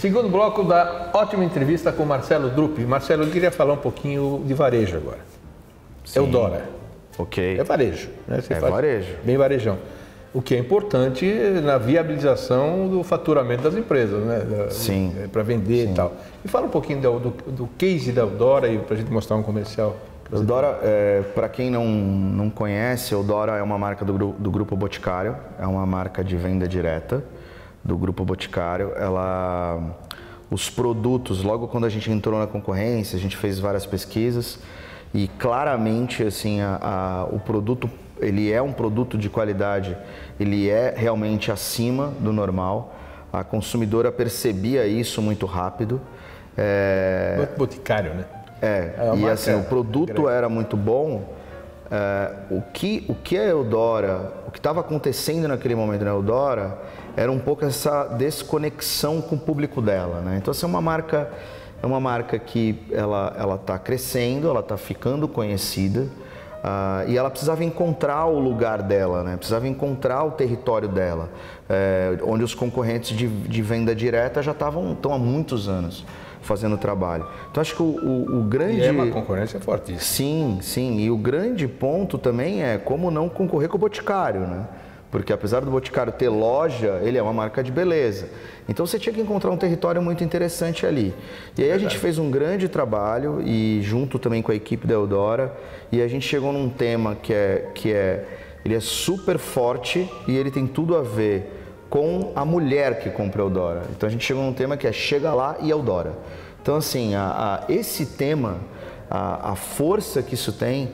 Segundo bloco da ótima entrevista com Marcelo Drupi. Marcelo, eu queria falar um pouquinho de varejo agora. Sim. Eudora. Ok. É varejo, né? Você faz varejo. Bem varejão. O que é importante na viabilização do faturamento das empresas, né? Sim. Para vender. Sim. E tal. E fala um pouquinho do case da Eudora e para a gente mostrar um comercial. Eudora, para quem não conhece, Eudora é uma marca do Grupo Boticário, é uma marca de venda direta do Grupo Boticário. Os produtos, logo quando a gente entrou na concorrência, a gente fez várias pesquisas e claramente assim, o produto, ele é um produto de qualidade, ele é realmente acima do normal. A consumidora percebia isso muito rápido. Boticário, né? E assim, o produto era muito bom. O que a Eudora, o que estava acontecendo naquele momento na Eudora, era um pouco essa desconexão com o público dela, né? Então, assim, é uma marca que ela está crescendo, ela está ficando conhecida, e ela precisava encontrar o lugar dela, né? Precisava encontrar o território dela, onde os concorrentes de venda direta já estão há muitos anos fazendo trabalho. Então, acho que o grande... E é uma concorrência fortíssima. Sim. E o grande ponto também é como não concorrer com o Boticário, né? Porque apesar do Boticário ter loja, ele é uma marca de beleza. Então, você tinha que encontrar um território muito interessante ali. E aí a gente fez um grande trabalho, e junto também com a equipe da Eudora, e a gente chegou num tema ele é super forte e ele tem tudo a ver com a mulher que compra Eudora. Então a gente chegou num tema que é Chega Lá e Eudora. Então assim, esse tema, a força que isso tem,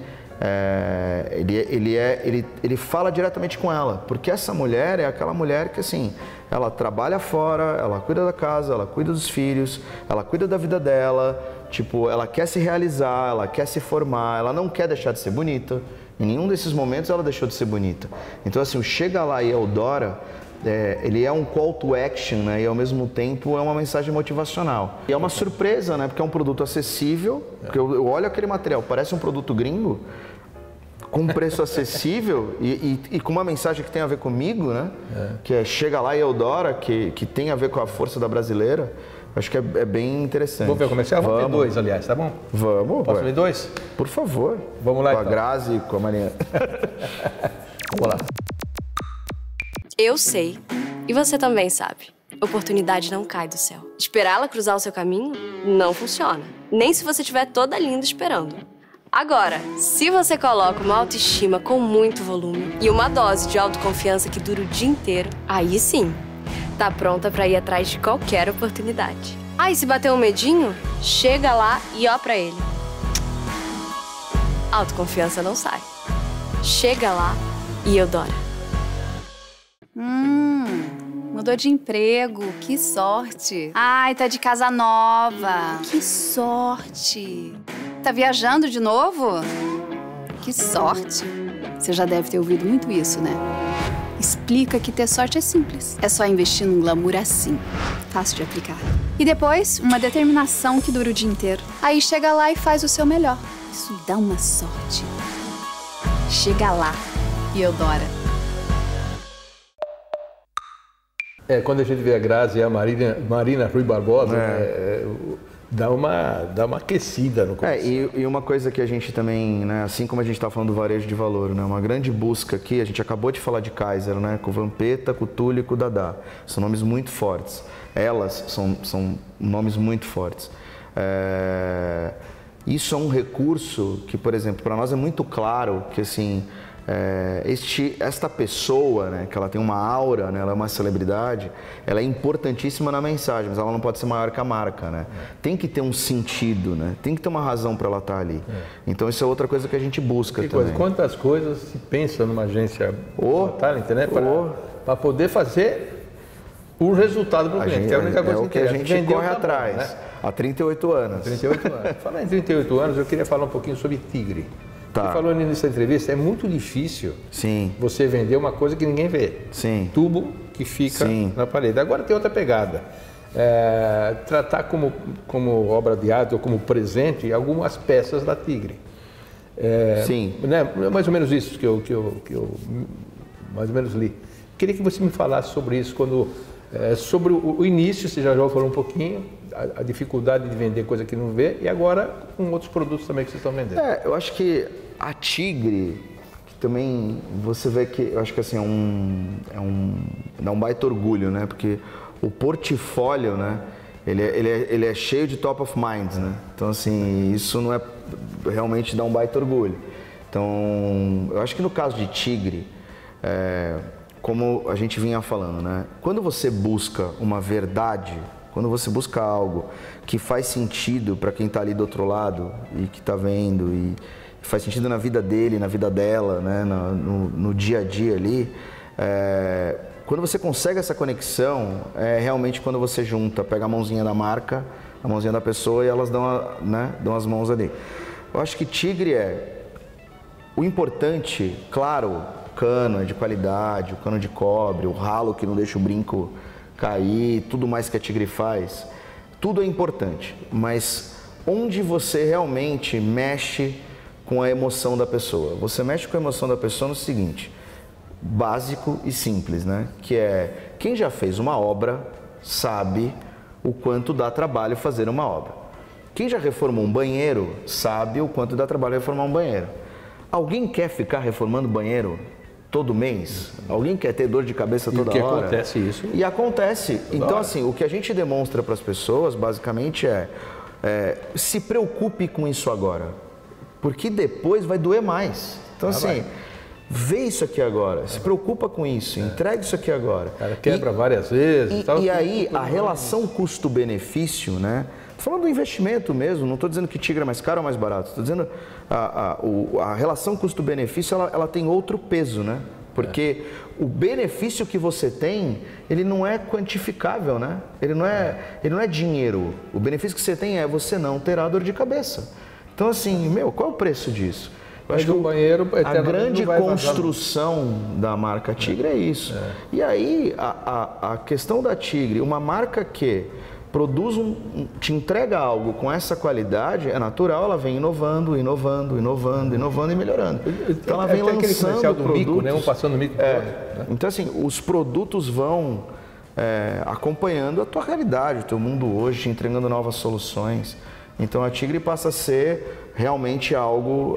ele fala diretamente com ela, porque essa mulher é aquela mulher que assim, ela trabalha fora, ela cuida da casa, ela cuida dos filhos, ela cuida da vida dela, tipo, ela quer se realizar, ela quer se formar, ela não quer deixar de ser bonita. Em nenhum desses momentos ela deixou de ser bonita. Então assim, o Chega Lá e Eudora, ele é um call to action, né? E ao mesmo tempo é uma mensagem motivacional. E é uma surpresa, né? Porque é um produto acessível, porque eu olho aquele material, parece um produto gringo, com um preço acessível e com uma mensagem que tem a ver comigo, né? Que é Chega Lá e Eudora, que tem a ver com a força da brasileira. Acho que é bem interessante. Vamos ver o comercial? Vamos ver dois, aliás, tá bom? Vamos. Posso ver dois? Por favor. Vamos lá, com a Grazi e com a Maria. Vamos lá. Eu sei, e você também sabe, oportunidade não cai do céu. Esperá-la cruzar o seu caminho não funciona, nem se você estiver toda linda esperando. Agora, se você coloca uma autoestima com muito volume e uma dose de autoconfiança que dura o dia inteiro, aí sim, tá pronta pra ir atrás de qualquer oportunidade. E se bater um medinho, chega lá e ó pra ele. Autoconfiança não sai. Chega lá e Eudora. Mudou de emprego, que sorte. Ai, tá de casa nova, que sorte. Tá viajando de novo? Que sorte. Você já deve ter ouvido muito isso, né? Explica que ter sorte é simples. É só investir num glamour assim, fácil de aplicar. E depois, uma determinação que dura o dia inteiro. Aí chega lá e faz o seu melhor. Isso dá uma sorte. Chega lá e Eudora. Quando a gente vê a Grazi e a Marina Rui Barbosa, dá uma aquecida no coração. E uma coisa que a gente também, né, assim como a gente está falando do varejo de valor, né, uma grande busca aqui, a gente acabou de falar de Kaiser, né, com o Vampeta, com o Túlio e com o Dadá. São nomes muito fortes. Elas são nomes muito fortes. Isso é um recurso que, por exemplo, para nós é muito claro que, assim, esta pessoa, né, que ela tem uma aura, né, ela é uma celebridade, ela é importantíssima na mensagem, mas ela não pode ser maior que a marca, né? Tem que ter um sentido, né? Tem que ter uma razão para ela estar ali. Então isso é outra coisa que a gente busca também. Quantas coisas se pensa numa agência talent, né, para poder fazer o resultado para o cliente. É o que a gente corre atrás, né? Há 38 anos. 38 anos. Falar em 38 anos, eu queria falar um pouquinho sobre Tigre. Tá. Você falou nessa entrevista, é muito difícil você vender uma coisa que ninguém vê. Sim. Tubo que fica na parede. Agora tem outra pegada. Tratar como obra de arte ou como presente algumas peças da Tigre. Sim. Né? Mais ou menos isso que eu mais ou menos li. Queria que você me falasse sobre isso quando Sobre o início, você já falou um pouquinho, a dificuldade de vender coisa que não vê, e agora com outros produtos também que vocês estão vendendo. Eu acho que a Tigre, que também você vê que, eu acho que assim, dá um baita orgulho, né? Porque o portfólio, né? Ele é cheio de top of minds, né? Então, assim, isso não é realmente dá um baita orgulho. Então, eu acho que no caso de Tigre, como a gente vinha falando, né? Quando você busca uma verdade, quando você busca algo que faz sentido para quem está ali do outro lado e que está vendo e faz sentido na vida dele, na vida dela, né? No dia a dia ali, quando você consegue essa conexão, é realmente quando você junta, pega a mãozinha da marca, a mãozinha da pessoa e elas dão as mãos ali. Eu acho que Tigre o importante, claro, cano é de qualidade, o cano de cobre, o ralo que não deixa o brinco cair, tudo mais que a Tigre faz, tudo é importante, mas onde você realmente mexe com a emoção da pessoa? Você mexe com a emoção da pessoa no seguinte, básico e simples, né? Que é, quem já fez uma obra sabe o quanto dá trabalho fazer uma obra. Quem já reformou um banheiro sabe o quanto dá trabalho reformar um banheiro. Alguém quer ficar reformando banheiro todo mês? Alguém quer ter dor de cabeça toda hora? E acontece isso. E acontece. Então, assim, o que a gente demonstra para as pessoas, basicamente, se preocupe com isso agora, porque depois vai doer mais. Então, assim, vê isso aqui agora, se preocupa com isso, entrega isso aqui agora. O cara quebra várias vezes. E aí, a relação custo-benefício, né? Falando do investimento mesmo, não estou dizendo que Tigre é mais caro ou mais barato, estou dizendo a relação custo-benefício ela tem outro peso, né? Porque o benefício que você tem, ele não é quantificável, né? Ele não é dinheiro. O benefício que você tem é você não terá dor de cabeça. Então, assim, qual é o preço disso? Eu acho que banheiro, a grande construção da marca Tigre é isso. E aí, a questão da Tigre, uma marca que produz te entrega algo com essa qualidade, é natural, ela vem inovando e melhorando. Então ela vem lançando do mico, né? Um passando o mico. Então assim, os produtos vão acompanhando a tua realidade, o teu mundo hoje, te entregando novas soluções. Então a Tigre passa a ser realmente algo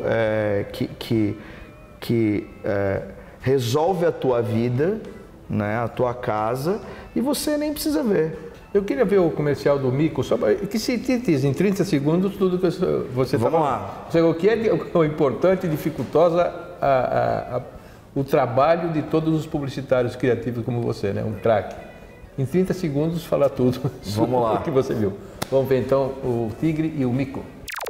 que resolve a tua vida, né? A tua casa, e você nem precisa ver. Eu queria ver o comercial do mico, só que sintetiza em 30 segundos tudo que você está falando. Vamos lá. O que é o importante e dificultosa o trabalho de todos os publicitários criativos como você, né? Um craque. Em 30 segundos, falar tudo sobre o que você viu. Vamos ver então o Tigre e o mico.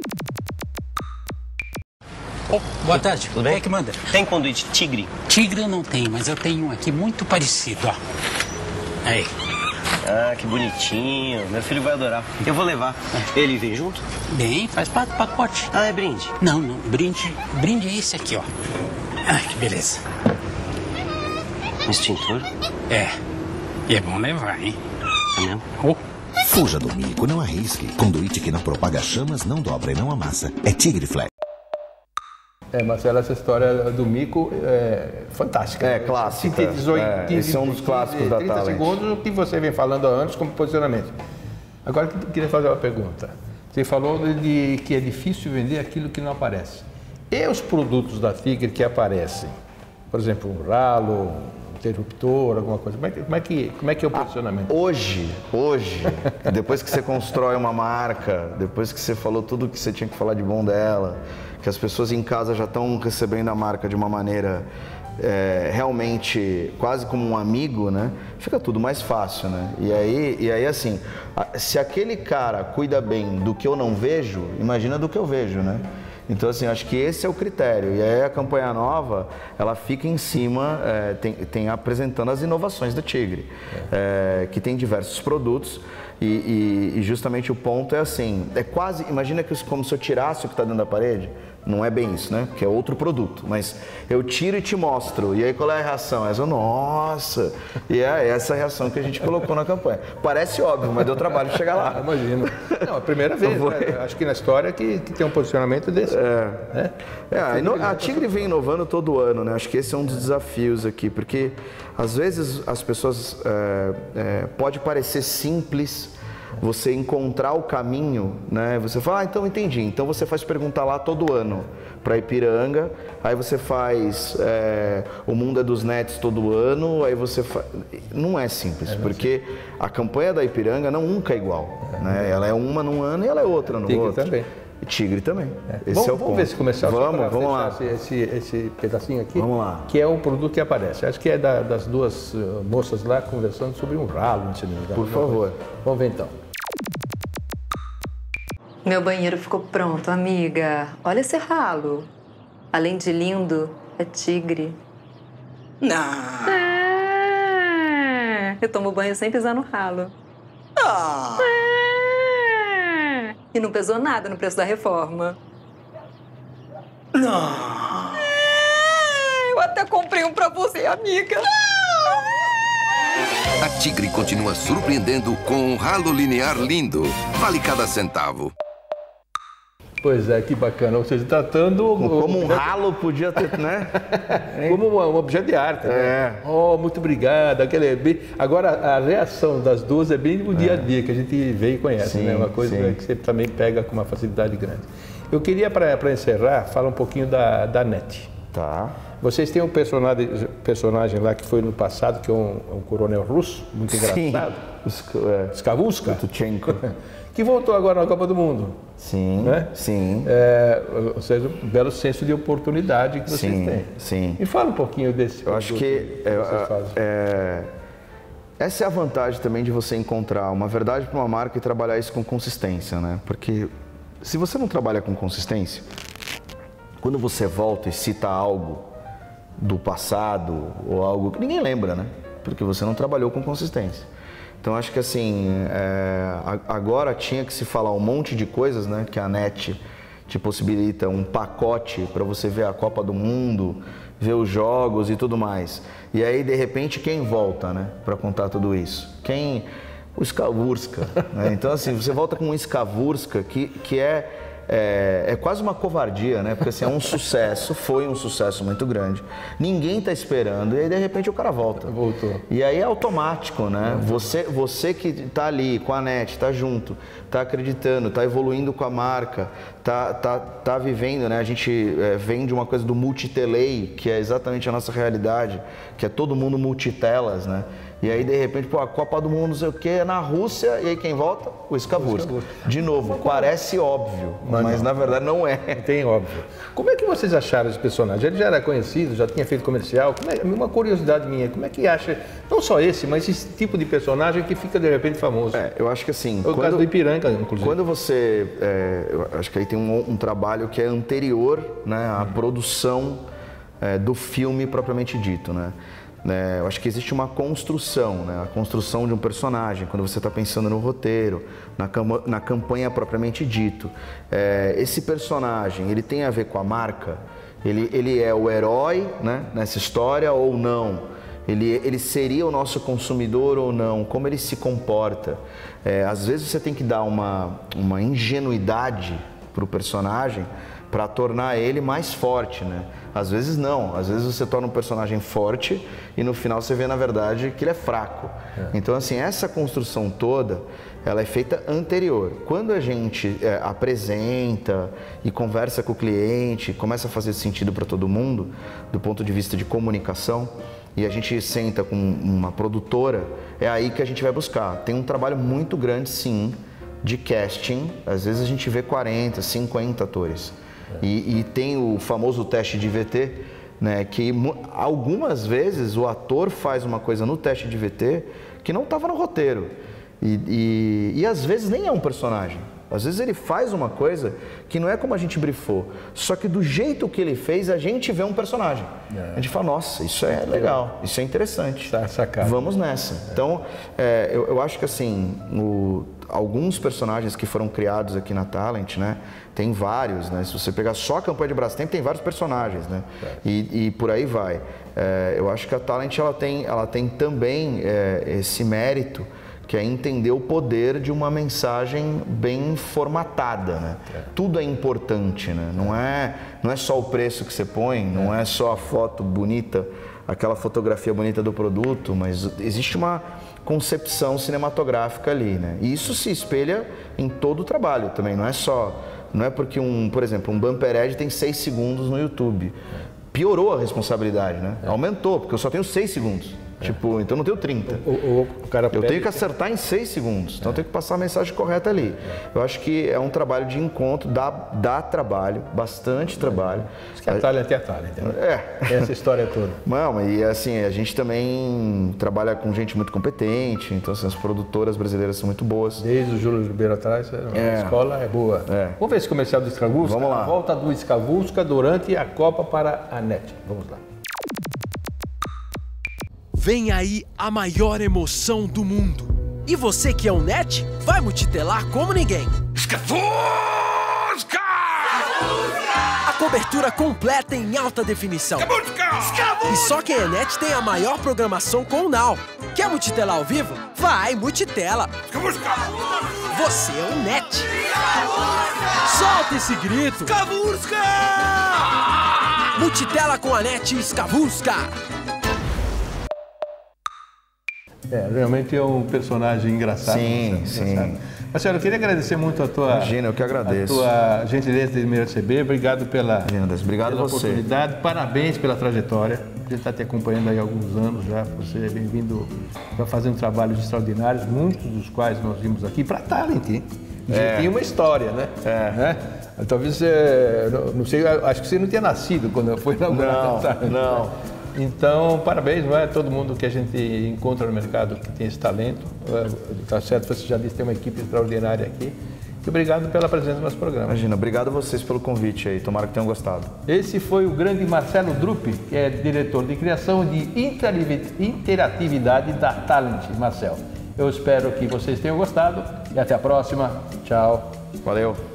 Boa tarde. Tudo bem? Quem é que manda? Tem conduíte Tigre? Tigre eu não tenho, mas eu tenho um aqui muito parecido, ó. Aí. Ah, que bonitinho. Meu filho vai adorar. Eu vou levar. Ele vem junto? Bem, faz parte do pacote. Ah, é brinde? Não, brinde é esse aqui, ó. Ah, que beleza. Um extintor? E é bom levar, hein? É mesmo? Fuja do mico, não arrisque. Conduíte que não propaga chamas, não dobra e não amassa. É Tigre Flex. Marcelo, essa história do mico é fantástica. É clássica. Sintetizou em 15, esse é um dos clássicos da 30 Talent. segundos o que você vem falando antes como posicionamento. Agora eu queria fazer uma pergunta. Você falou de que é difícil vender aquilo que não aparece. E os produtos da Tigre que aparecem? Por exemplo, um ralo, um interruptor, alguma coisa. Como é que é o posicionamento? Hoje, depois que você constrói uma marca, depois que você falou tudo que você tinha que falar de bom dela, que as pessoas em casa já estão recebendo a marca de uma maneira realmente quase como um amigo, né? Fica tudo mais fácil, né? E aí assim, se aquele cara cuida bem do que eu não vejo, imagina do que eu vejo, né? Então assim, acho que esse é o critério. E aí a campanha nova, ela fica em cima, tem apresentando as inovações da Tigre, que tem diversos produtos. E justamente o ponto é assim, é quase, imagina que como se eu tirasse o que está dentro da parede, não é bem isso, né? Porque é outro produto, mas eu tiro e te mostro, e aí qual é a reação? Essa, nossa! E é essa reação que a gente colocou na campanha. Parece óbvio, mas deu trabalho chegar lá. Imagino. Não, a primeira vez, né? Acho que na história que tem um posicionamento desse. A Tigre vem inovando todo ano, né? Acho que esse é um dos desafios aqui, porque às vezes as pessoas, pode parecer simples você encontrar o caminho, né? Você fala, então entendi. Então você faz perguntar lá todo ano para Ipiranga, aí você faz o Mundo é dos Nets todo ano, aí você faz... Não é simples, porque a campanha da Ipiranga nunca é igual, né? Ela é uma num ano e ela é outra no outro. Também. Tigre também. Esse vamos, é o ponto. Vamos ver esse comercial. Vamos lá. Esse pedacinho aqui. Vamos lá. Que é o produto que aparece. Acho que é das duas moças lá conversando sobre um ralo. Por favor. Vamos ver então. Meu banheiro ficou pronto, amiga. Olha esse ralo. Além de lindo, é tigre. Não. Eu tomo banho sem pisar no ralo. E não pesou nada no preço da reforma. Não. Eu até comprei um pra você, amiga. A Tigre continua surpreendendo com um ralo linear lindo. Vale cada centavo. Pois é, que bacana. Ou seja, tratando... Como um ralo podia ter, né? Como um objeto de arte. Né? Oh, muito obrigado. Agora, a reação das duas é bem no dia a dia, que a gente vê e conhece, né? Uma coisa que você também pega com uma facilidade grande. Eu queria, para encerrar, falar um pouquinho da NET. Tá. Vocês têm um personagem lá que foi no passado, que é um coronel russo, muito engraçado. Skavuska. Que voltou agora na Copa do Mundo. Sim, né? sim. Ou seja, um belo senso de oportunidade que vocês têm. Sim. Me fala um pouquinho desse. Eu acho que essa é a vantagem também de você encontrar uma verdade para uma marca e trabalhar isso com consistência, né? Porque se você não trabalha com consistência, quando você volta e cita algo do passado ou algo que ninguém lembra, né? Porque você não trabalhou com consistência. Então, acho que assim, agora tinha que se falar um monte de coisas, né? Que a NET te possibilita um pacote para você ver a Copa do Mundo, ver os jogos e tudo mais. E aí, de repente, quem volta, né? Para contar tudo isso? O Skavuska, né? Então, assim, você volta com um Skavuska que é quase uma covardia, né? Porque assim, é um sucesso, foi um sucesso muito grande. Ninguém tá esperando e aí de repente o cara volta. Voltou. E aí é automático, né? Você que tá ali com a NET, tá junto, tá acreditando, tá evoluindo com a marca, tá vivendo, né? A gente vem de uma coisa do multitelei, que é exatamente a nossa realidade, que é todo mundo multitelas, né? E aí, de repente, a Copa do Mundo, não sei o quê, é na Rússia, e aí quem volta? O Skavuska. De novo, parece óbvio, mas na verdade não é. Tem óbvio. Como é que vocês acharam esse personagem? Ele já era conhecido, já tinha feito comercial? Uma curiosidade minha, como é que acha, não só esse, mas esse tipo de personagem que fica, de repente, famoso? Eu acho que assim... O caso do Ipiranga, inclusive. Quando você... eu acho que aí tem um trabalho que é anterior, né, à produção do filme propriamente dito, né? Eu acho que existe uma construção, né? A construção de um personagem, quando você está pensando no roteiro, na campanha propriamente dito. Esse personagem, ele tem a ver com a marca? Ele é o herói, né, nessa história ou não? Ele seria o nosso consumidor ou não? Como ele se comporta? Às vezes você tem que dar uma ingenuidade para o personagem para tornar ele mais forte, né? Às vezes não, às vezes você torna um personagem forte e no final você vê na verdade que ele é fraco. Então assim, essa construção toda, ela é feita anterior. Quando a gente apresenta e conversa com o cliente, começa a fazer sentido para todo mundo, do ponto de vista de comunicação, e a gente senta com uma produtora, é aí que a gente vai buscar. Tem um trabalho muito grande sim, de casting, às vezes a gente vê 40, 50 atores. E tem o famoso teste de VT, né, que algumas vezes o ator faz uma coisa no teste de VT que não estava no roteiro. E às vezes nem é um personagem. Às vezes ele faz uma coisa que não é como a gente brifou, só que do jeito que ele fez, a gente vê um personagem. A gente fala, nossa, isso é legal, isso é interessante. Vamos nessa. Então, eu acho que assim, alguns personagens que foram criados aqui na Talent, né? Tem vários, né? Se você pegar só a campanha de Brastemp, tem vários personagens, né? E por aí vai. Eu acho que a Talent ela tem também esse mérito, que é entender o poder de uma mensagem bem formatada, né? Tudo é importante, né? Não é só o preço que você põe, não é só a foto bonita, aquela fotografia bonita do produto, mas existe uma concepção cinematográfica ali, né? E isso se espelha em todo o trabalho também, não é porque por exemplo, um bumper ad tem 6 segundos no YouTube. Piorou a responsabilidade, né? Aumentou, porque eu só tenho 6 segundos. Tipo, então não tenho 30. Eu tenho que acertar em 6 segundos. Então eu tenho que passar a mensagem correta ali. Eu acho que é um trabalho de encontro, dá trabalho, bastante trabalho. Isso que é Talent é Talent. Essa história toda. Não, e assim, a gente também trabalha com gente muito competente, então assim, as produtoras brasileiras são muito boas. Desde o Júlio Ribeiro atrás, a escola é boa. Vamos ver esse comercial do Skavulska? Vamos lá. A volta do Skavulska durante a Copa para a NET. Vamos lá. Vem aí a maior emoção do mundo. E você que é um NET, vai multitelar como ninguém. Skavulska! A cobertura completa em alta definição. Skavulska! E só quem é NET tem a maior programação com o Now. Quer multitelar ao vivo? Vai, multitela. Skavulska! Você é um NET. Skavulska! Solta esse grito. Skavulska! Multitela com a NET Skavulska. Realmente é um personagem engraçado. Sim. Marcelo, eu queria agradecer muito a tua... Imagina, eu que agradeço. A tua gentileza de me receber. Obrigado pela oportunidade. Parabéns pela trajetória. A gente está te acompanhando aí há alguns anos já. Você é bem-vindo, está fazendo trabalhos extraordinários, muitos dos quais nós vimos aqui para Talent, hein? Já tinha uma história, né? Né? Talvez, não sei, acho que você não tinha nascido quando foi inaugurado. Não. Então, parabéns, não é todo mundo que a gente encontra no mercado que tem esse talento. Tá certo, você já disse, tem uma equipe extraordinária aqui. E obrigado pela presença no nosso programa. Imagina, obrigado a vocês pelo convite aí, tomara que tenham gostado. Esse foi o grande Marcelo Drupp, que é diretor de criação de interatividade da Talent, Marcelo. Eu espero que vocês tenham gostado e até a próxima. Tchau. Valeu.